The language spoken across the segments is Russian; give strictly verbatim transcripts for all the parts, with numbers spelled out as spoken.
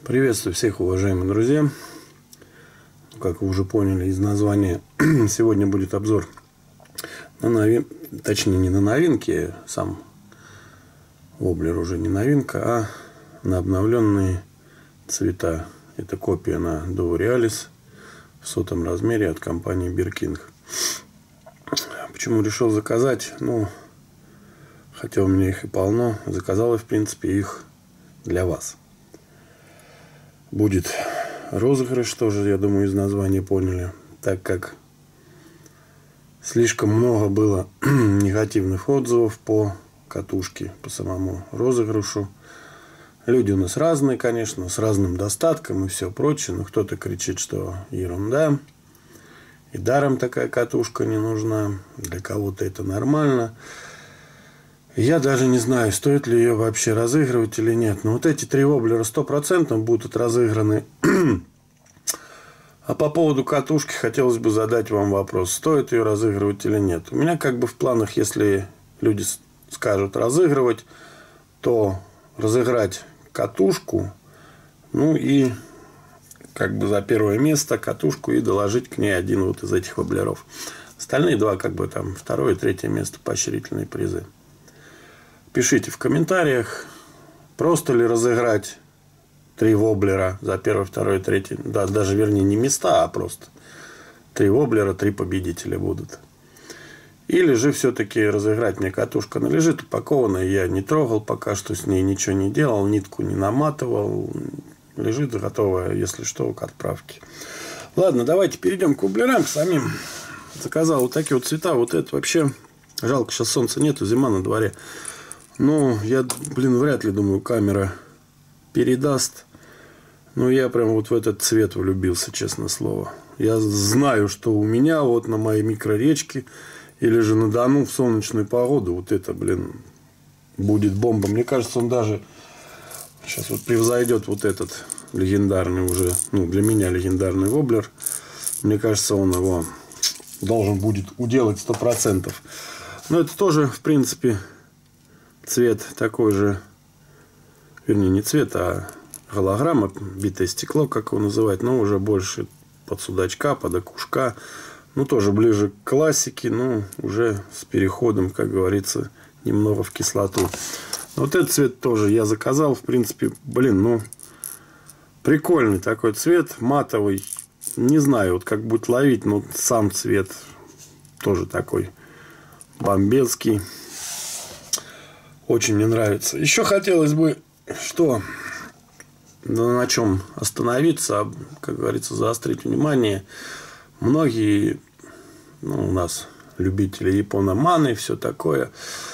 Приветствую всех, уважаемые друзья. Как вы уже поняли из названия, сегодня будет обзор на новин... точнее не на новинки, сам воблер уже не новинка, а на обновленные цвета. Это копия на Dovo Realis в сотом размере от компании Birking. Почему решил заказать? Ну, хотя у меня их и полно, заказал я в принципе их для вас. Будет розыгрыш, тоже, я думаю, из названия поняли. Так как слишком много было негативных отзывов по катушке, по самому розыгрышу. Люди у нас разные, конечно, с разным достатком и все прочее. Но кто-то кричит, что ерунда. И даром такая катушка не нужна. Для кого-то это нормально. Я даже не знаю, стоит ли ее вообще разыгрывать или нет. Но вот эти три воблера сто процентов будут разыграны. А по поводу катушки хотелось бы задать вам вопрос. Стоит ее разыгрывать или нет. У меня как бы в планах, если люди скажут разыгрывать, то разыграть катушку. Ну и как бы за первое место катушку и доложить к ней один вот из этих воблеров. Остальные два как бы там второе и третье место поощрительные призы. Пишите в комментариях, просто ли разыграть три воблера за первое, второе, третье. Да, даже вернее не места, а просто три воблера, три победителя будут. Или же все-таки разыграть мне катушка. Она лежит упакованная, я не трогал пока что с ней, ничего не делал, нитку не наматывал. Лежит готовая, если что, к отправке. Ладно, давайте перейдем к воблерам, к самим. Заказал вот такие вот цвета. Вот это вообще жалко, сейчас солнца нету, зима на дворе. Ну, я, блин, вряд ли, думаю, камера передаст. Но я прям вот в этот цвет влюбился, честное слово. Я знаю, что у меня вот на моей микроречке или же на Дону в солнечную погоду вот это, блин, будет бомба. Мне кажется, он даже сейчас вот превзойдет вот этот легендарный уже, ну, для меня легендарный воблер. Мне кажется, он его должен будет уделать сто процентов. Но это тоже, в принципе, цвет такой же, вернее, не цвет, а голограмма, битое стекло, как его называют, но уже больше под судачка, под окушка. Ну, тоже ближе к классике, но уже с переходом, как говорится, немного в кислоту. Вот этот цвет тоже я заказал, в принципе, блин, ну, прикольный такой цвет, матовый. Не знаю, вот как будет ловить, но сам цвет тоже такой бомбецкий. Очень мне нравится. Еще хотелось бы, что, ну, на чем остановиться, как говорится, заострить внимание. Многие, ну, у нас любители япономаны, все такое,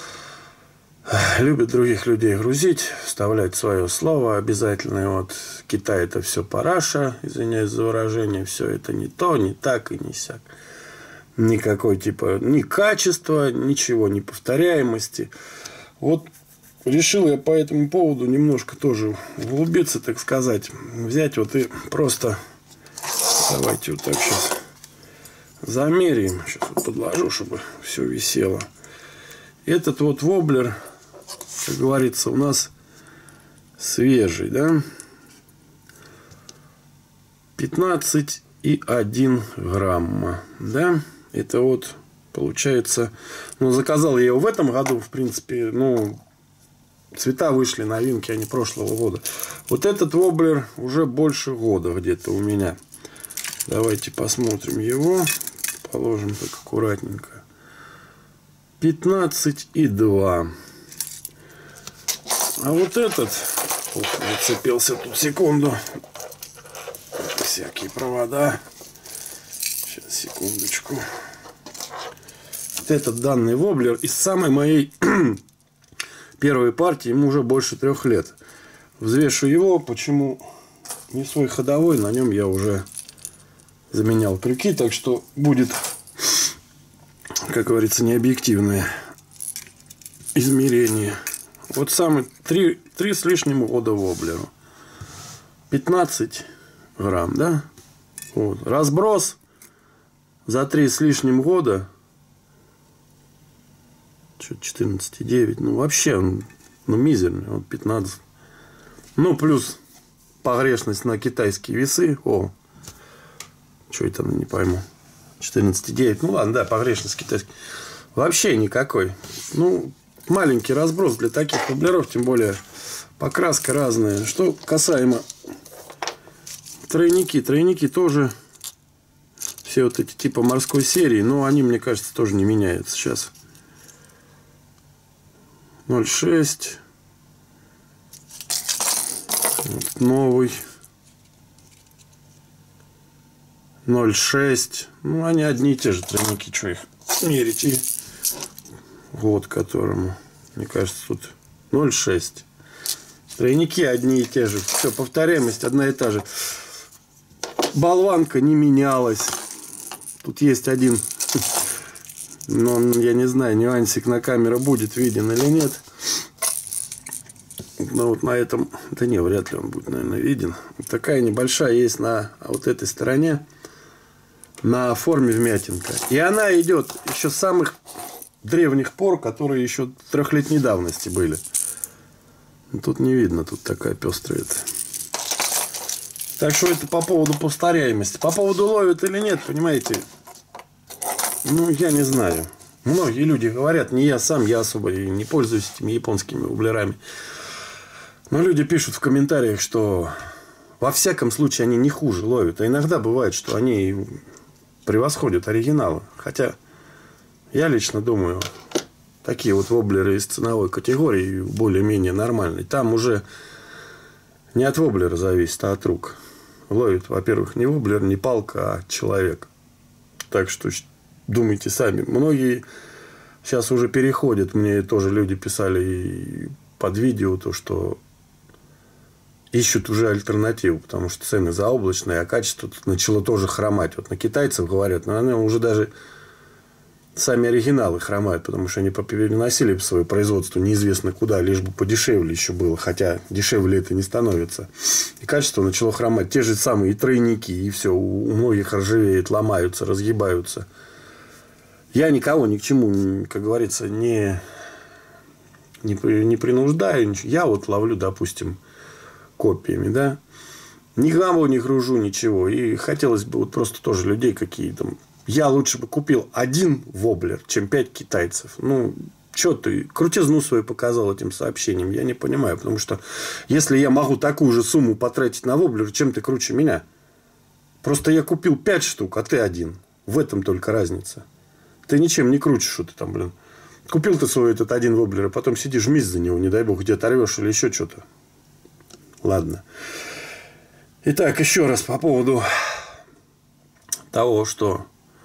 любят других людей грузить, вставлять свое слово обязательно. Вот Китай это все параша, извиняюсь за выражение, все это не то, не так и не сяк. Никакой типа ни качества, ничего, ни повторяемости. Вот решил я по этому поводу немножко тоже углубиться, так сказать. Взять вот и просто... Давайте вот так сейчас замеряем. Сейчас вот подложу, чтобы все висело. Этот вот воблер, как говорится, у нас свежий, да? пятнадцать и один грамма, да? Это вот... Получается, ну, заказал я его в этом году, в принципе, ну, цвета вышли, новинки, они прошлого года. Вот этот воблер уже больше года где-то у меня. Давайте посмотрим его. Положим так аккуратненько. пятнадцать и два. А вот этот, ух, зацепился тут, секунду. Всякие провода. Сейчас, секундочку. Этот данный воблер из самой моей первой партии, ему уже больше трех лет. Взвешу его, почему не свой ходовой, на нем я уже заменял крюки, так что будет, как говорится, необъективное измерение. Вот самый три, три с лишним года воблеру. пятнадцать грамм, да? Вот. Разброс за три с лишним года четырнадцать и девять. Ну, вообще, он, ну, мизерный. Вот пятнадцать. Ну, плюс погрешность на китайские весы. О, что это, не пойму. четырнадцать и девять. Ну ладно, да, погрешность китайских. Вообще никакой. Ну, маленький разброс для таких воблеров, тем более покраска разная. Что касаемо тройники. Тройники тоже все вот эти типа морской серии, но они, мне кажется, тоже не меняются сейчас. ноль шесть. Вот новый. ноль шесть. Ну, они одни и те же тройники. Что их мерить? И год которому. Мне кажется, тут ноль шесть. Тройники одни и те же. Все, повторяемость одна и та же. Болванка не менялась. Тут есть один, но я не знаю, нюансик на камеру будет виден или нет. Но вот на этом, да не, вряд ли он будет, наверное, виден. Вот такая небольшая есть на вот этой стороне, на форме вмятинка. И она идет еще с самых древних пор, которые еще трехлетней давности были. Но тут не видно, тут такая пестрая. Так что это по поводу повторяемости. По поводу ловят или нет, понимаете, ну, я не знаю. Многие люди говорят, не я сам, я особо не пользуюсь этими японскими воблерами. Но люди пишут в комментариях, что во всяком случае они не хуже ловят. А иногда бывает, что они превосходят оригиналы. Хотя я лично думаю, такие вот воблеры из ценовой категории более-менее нормальные. Там уже не от воблера зависит, а от рук. Ловит, во-первых, не воблер, не палка, а человек. Так что думайте сами. Многие сейчас уже переходят. Мне тоже люди писали и под видео, то, что ищут уже альтернативу. Потому что цены заоблачные, а качество тут начало тоже хромать. Вот на китайцев говорят, но они уже даже сами оригиналы хромают, потому что они переносили свое производство неизвестно куда, лишь бы подешевле еще было, хотя дешевле это не становится. И качество начало хромать. Те же самые и тройники, и все. У многих ржавеет, ломаются, разгибаются. Я никого ни к чему, как говорится, не, не, не принуждаю. Я вот ловлю, допустим, копиями, да. Никому не гружу ничего. И хотелось бы вот просто тоже людей какие-то. Я лучше бы купил один воблер, чем пять китайцев. Ну, что ты крутизну свою показал этим сообщением? Я не понимаю. Потому что если я могу такую же сумму потратить на воблер, чем ты круче меня? Просто я купил пять штук, а ты один. В этом только разница. Ты ничем не круче, что ты там, блин. Купил ты свой этот один воблер, а потом сидишь, жмись за него, не дай бог, где оторвешь или еще что-то. Ладно. Итак, еще раз по поводу того, что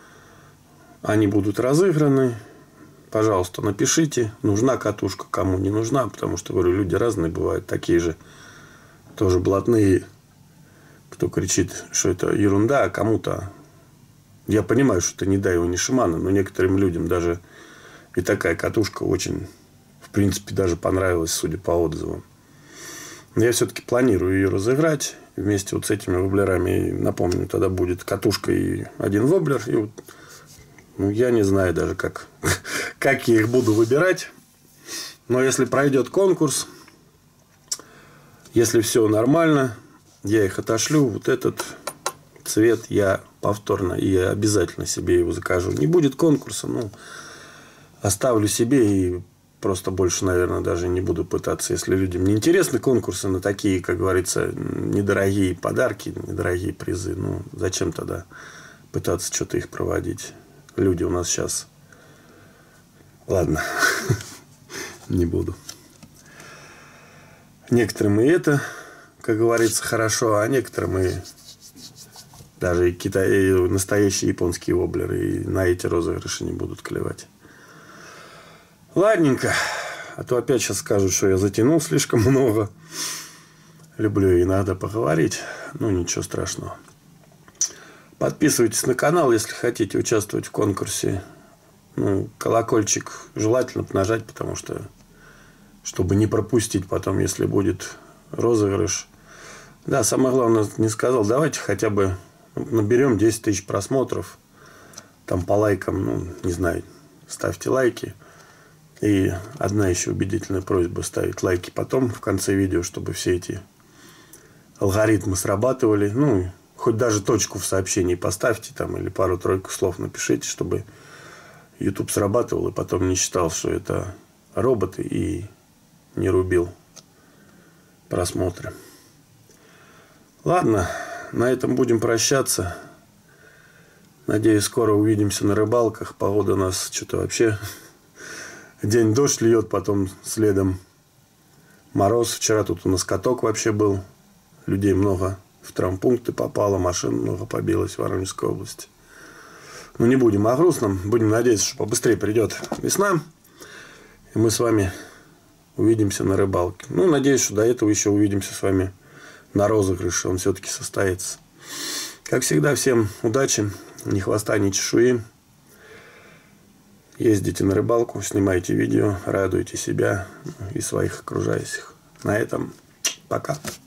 они будут разыграны. Пожалуйста, напишите, нужна катушка, кому не нужна. Потому что, говорю, люди разные бывают. Такие же тоже блатные, кто кричит, что это ерунда, а кому-то... Я понимаю, что это не Дайва, не Шимано, но некоторым людям даже и такая катушка очень, в принципе, даже понравилась, судя по отзывам. Но я все-таки планирую ее разыграть вместе вот с этими воблерами. И напомню, тогда будет катушка и один воблер. И вот, ну, я не знаю даже, как, как я их буду выбирать. Но если пройдет конкурс, если все нормально, я их отошлю. Вот этот цвет я повторно и обязательно себе его закажу. Не будет конкурса, ну, оставлю себе и просто больше, наверное, даже не буду пытаться. Если людям не интересны конкурсы на такие, как говорится, недорогие подарки, недорогие призы, ну, зачем тогда пытаться что-то их проводить? Люди у нас сейчас... Ладно, не буду. Некоторым и это, как говорится, хорошо, а некоторым и даже и Китай, и настоящие японские воблеры и на эти розыгрыши не будут клевать. Ладненько. А то опять сейчас скажут, что я затянул слишком много. Люблю иногда поговорить. Ну, ничего страшного. Подписывайтесь на канал, если хотите участвовать в конкурсе. Ну, колокольчик желательно нажать, потому что, чтобы не пропустить потом, если будет розыгрыш. Да, самое главное, не сказал, давайте хотя бы наберем десять тысяч просмотров. Там по лайкам, ну, не знаю, ставьте лайки. И одна еще убедительная просьба ставить лайки потом в конце видео, чтобы все эти алгоритмы срабатывали. Ну, хоть даже точку в сообщении поставьте там или пару-тройку слов напишите, чтобы YouTube срабатывал и потом не считал, что это роботы и не рубил просмотры. Ладно, на этом будем прощаться. Надеюсь, скоро увидимся на рыбалках. Погода у нас что-то вообще... День дождь льет, потом следом мороз. Вчера тут у нас каток вообще был. Людей много в травмпункты попало, машин много побилось в Воронежской области. Но не будем о грустном. Будем надеяться, что побыстрее придет весна. И мы с вами увидимся на рыбалке. Ну, надеюсь, что до этого еще увидимся с вами на розыгрыше. Он все-таки состоится. Как всегда, всем удачи. Ни хвоста, ни чешуи. Ездите на рыбалку, снимайте видео, радуйте себя и своих окружающих. На этом пока.